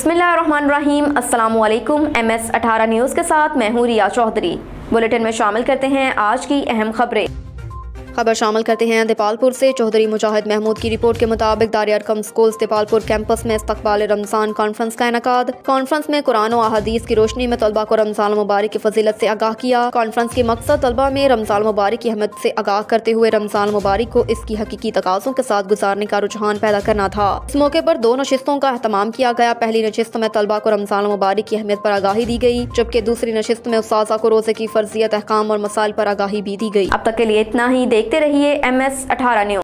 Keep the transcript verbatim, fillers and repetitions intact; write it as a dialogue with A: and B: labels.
A: बिस्मिल्लाहिर्रहमानिर्रहीम। अस्सलामुअलैकुम। M S अठारह न्यूज़ के साथ मैं हूँ रिया चौधरी। बुलेटिन में शामिल करते हैं आज की अहम खबरें। खबर शामिल करते हैं देपालपुर से। चौधरी मुजाहिद महमूद की रिपोर्ट के मुताबिक Dar-e-Arqam schools Depalpur campus में इस्तकबाल रमजान कॉन्फ्रेंस का इनेकाद। कॉन्फ्रेंस में कुरान और अहादीस की रोशनी में तलबा को रमजान मुबारक की फजीलत से आगाह किया। कॉन्फ्रेंस की मकसद तलबा में रमजान मुबारक की अहमियत से आगाह करते हुए रमजान मुबारक को इसकी हकीकी तकाज़ों के साथ गुजारने का रुझान पैदा करना था। इस मौके पर दो नशिस्तों का एहतमाम किया गया। पहली नशिस्त में तलबा को रमजान मुबारक की अहमियत पर आगाही दी गई, जबकि दूसरी नशिस्त में उस्ताज़ा को रोजे की फर्जियत, अहकाम और मसाइल पर आगाही भी दी गई। अब तक के लिए इतना ही। देखते रहिए एम एस अठारह न्यूज़।